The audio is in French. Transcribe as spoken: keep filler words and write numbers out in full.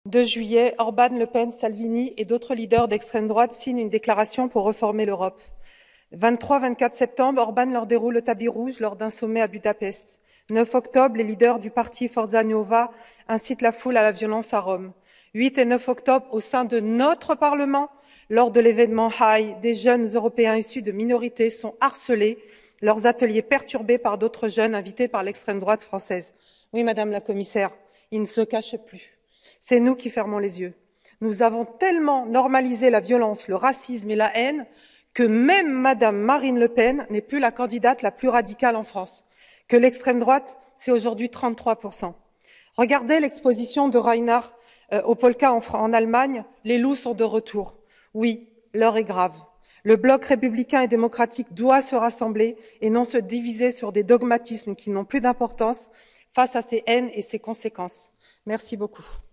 deux juillet, Orban, Le Pen, Salvini et d'autres leaders d'extrême droite signent une déclaration pour reformer l'Europe. vingt-trois vingt-quatre septembre, Orban leur déroule le tapis rouge lors d'un sommet à Budapest. neuf octobre, les leaders du parti Forza Nuova incitent la foule à la violence à Rome. huit et neuf octobre, au sein de notre Parlement, lors de l'événement High, des jeunes Européens issus de minorités sont harcelés, leurs ateliers perturbés par d'autres jeunes invités par l'extrême droite française. Oui, Madame la Commissaire, ils ne se cachent plus. C'est nous qui fermons les yeux. Nous avons tellement normalisé la violence, le racisme et la haine que même Madame Marine Le Pen n'est plus la candidate la plus radicale en France, que l'extrême droite, c'est aujourd'hui trente-trois pour cent. Regardez l'exposition de Reinhard euh, au Polka en, en Allemagne, les loups sont de retour. Oui, l'heure est grave. Le bloc républicain et démocratique doit se rassembler et non se diviser sur des dogmatismes qui n'ont plus d'importance face à ces haines et ces conséquences. Merci beaucoup.